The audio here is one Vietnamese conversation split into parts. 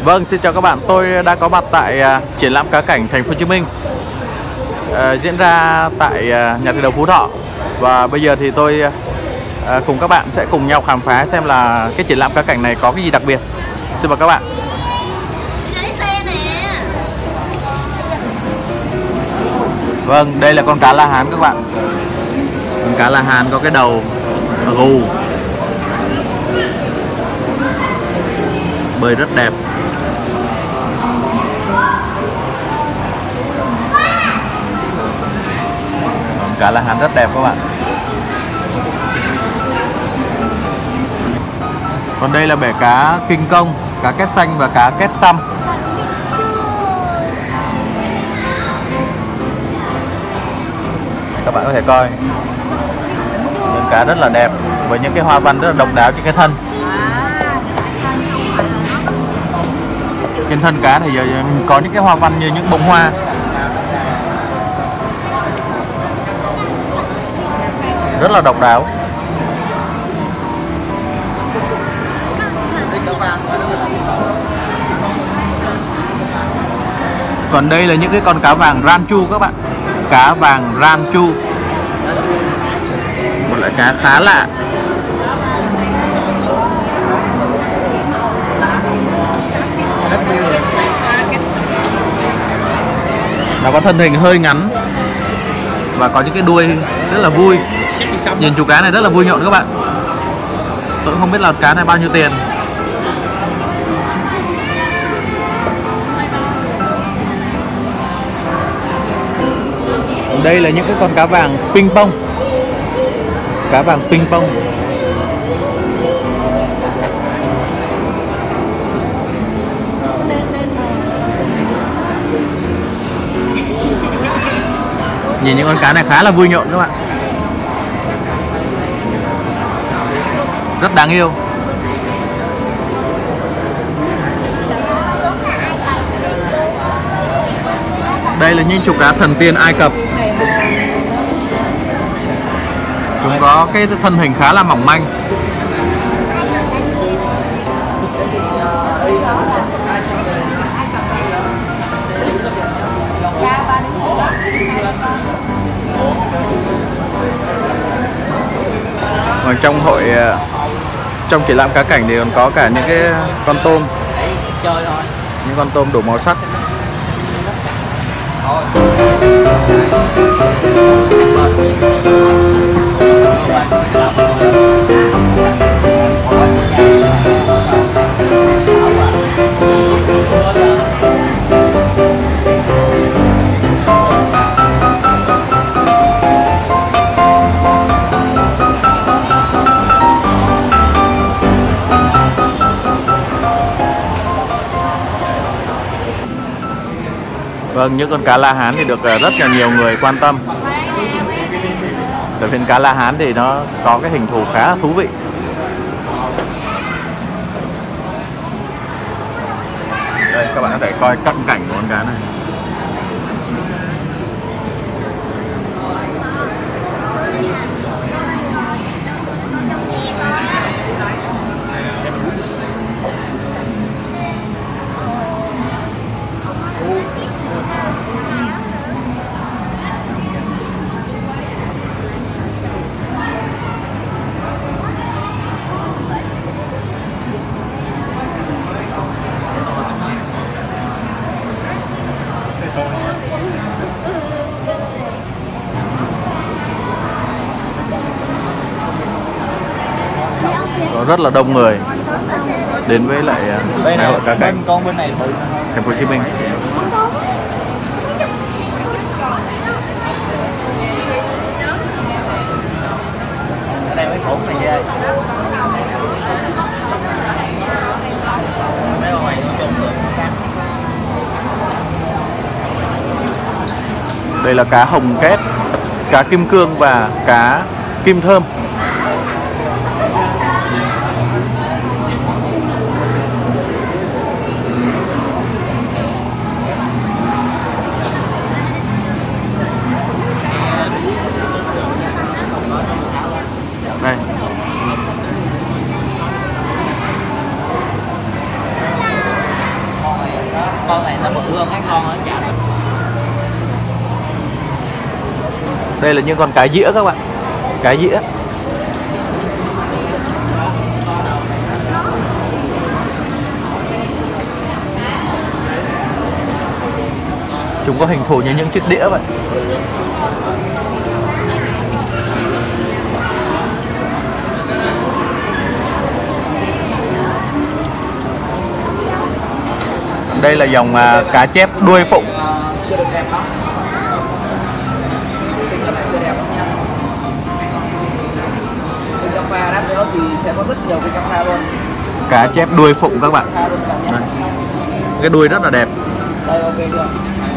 Vâng, xin chào các bạn. Tôi đã có mặt tại triển lãm cá cảnh thành phố Hồ Chí Minh diễn ra tại nhà thủy đầu Phú Thọ. Và bây giờ thì tôi cùng các bạn sẽ cùng nhau khám phá xem là cái triển lãm cá cảnh này có cái gì đặc biệt. Xin mời các bạn. Vâng, đây là con cá La Hán các bạn. Con cá La Hán có cái đầu gù, bơi rất đẹp. Con cá La Hán rất đẹp các bạn. Còn đây là bể cá King Kong, cá két xanh và cá két xăm. Các bạn có thể coi những cá rất là đẹp với những cái hoa văn rất là độc đáo trên cái thân. Trên thân cá thì có những cái hoa văn như những bông hoa. Rất là độc đáo. Còn đây là những cái con cá vàng ranchu các bạn. Cá vàng ranchu, một loại cá khá lạ. Nó có thân hình hơi ngắn và có những cái đuôi rất là vui. Nhìn chú cá này rất là vui nhộn các bạn. Tôi không biết là cá này bao nhiêu tiền. Đây là những cái con cá vàng ping pong. Cá vàng ping pong. Nhìn những con cá này khá là vui nhộn các bạn. Rất đáng yêu. Đây là những chú cá thần tiên Ai Cập. Chúng có cái thân hình khá là mỏng manh. Và trong triển lãm cá cảnh thì còn có cả những cái con tôm, những con tôm đủ màu sắc. Vâng, những con cá La Hán thì được rất là nhiều người quan tâm. Tại vì cá La Hán thì nó có cái hình thù khá là thú vị. Đây, các bạn có thể coi cận cảnh của con cá này. Có rất là đông người đến với lại ngày hội cá cảnh thành phố Hồ Chí Minh. Ở đây mới khủng này ghê. Đây là cá hồng két, cá kim cương và cá kim thơm. Đây. Hương ăn ngon hơn chả. Đây là những con cá dĩa các bạn, cá dĩa. Chúng có hình thù như những chiếc đĩa vậy. Đây là dòng cá chép đuôi phụng. Chưa được đẹp lắm. Sinh vật này chưa đẹp lắm nha. Bên cà pha đắt nữa thì sẽ có rất nhiều cái cà pha luôn. Cá chép đuôi phụng các bạn. Đây. Cái đuôi rất là đẹp. Đây ok chưa?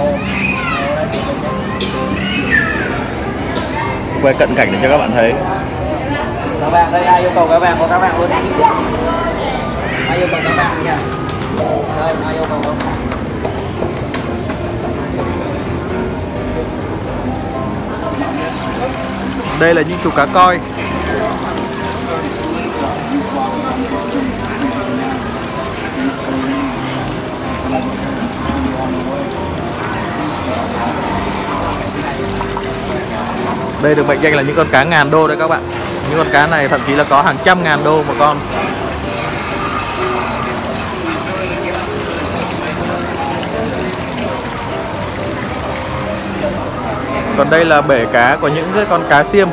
Quay cận cảnh để cho các bạn thấy. Cá vàng đây, ai yêu cầu cá vàng có cá vàng luôn. Ai yêu cầu cá vàng nha. Đây, ai yêu cầu không? Đây là những chú cá coi. Đây được mệnh danh là những con cá ngàn đô đấy các bạn. Những con cá này thậm chí là có hàng trăm ngàn đô một con. Còn đây là bể cá của những cái con cá xiêm.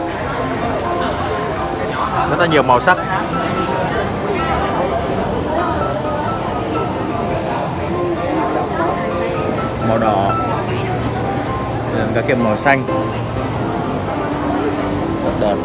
Rất là nhiều màu sắc. Màu đỏ. Cá kiệm màu xanh. Rất đẹp.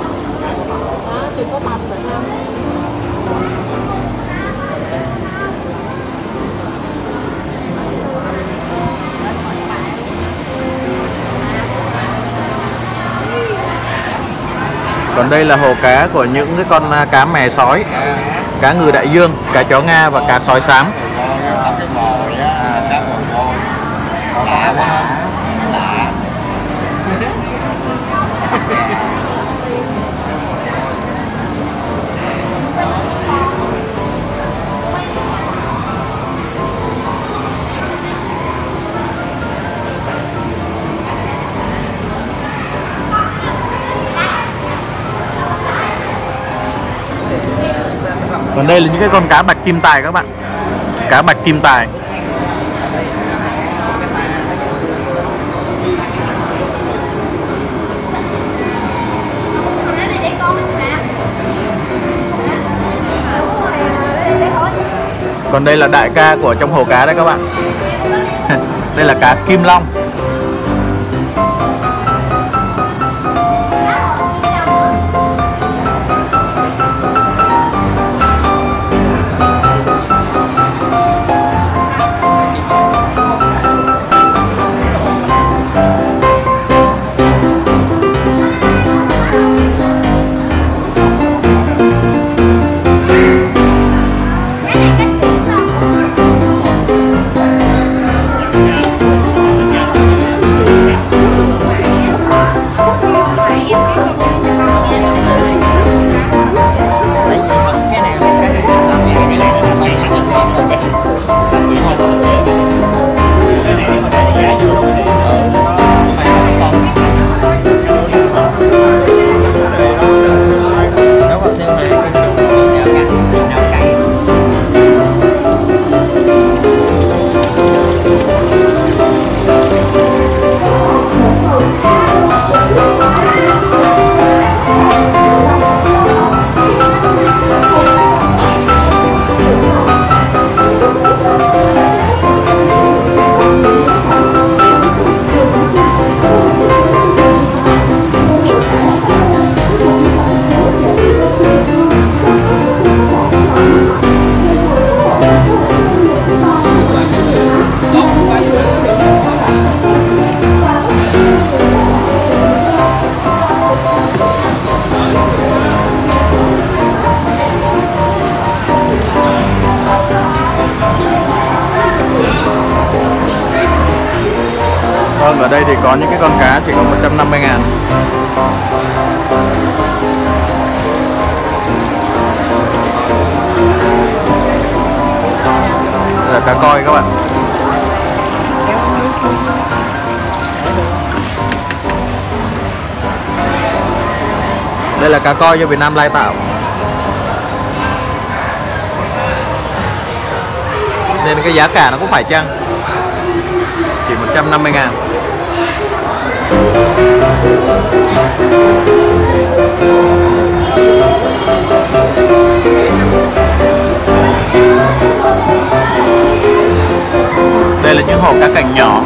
Còn đây là hồ cá của những cái con cá mè sói, cá ngừ đại dương, cá chó Nga và cá sói xám. Còn đây là những cái con cá bạch kim tài các bạn. Cá bạch kim tài. Còn đây là đại ca của trong hồ cá đấy các bạn. Đây là cá kim long. Vâng, ở đây thì có những cái con cá chỉ có 150.000. Đây là cá coi các bạn. Đây là cá coi do Việt Nam lai tạo, nên cái giá cả nó cũng phải chăng, chỉ 150.000. Đây là những hồ cá cảnh nhỏ.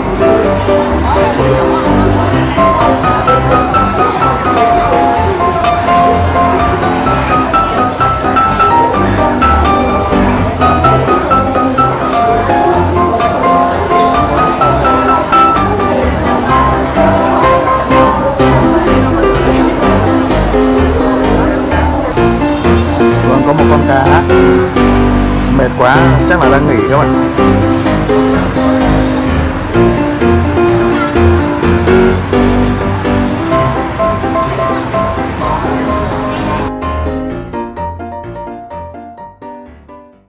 Vâng, có một con cá mệt quá, chắc là đang nghỉ các bạn.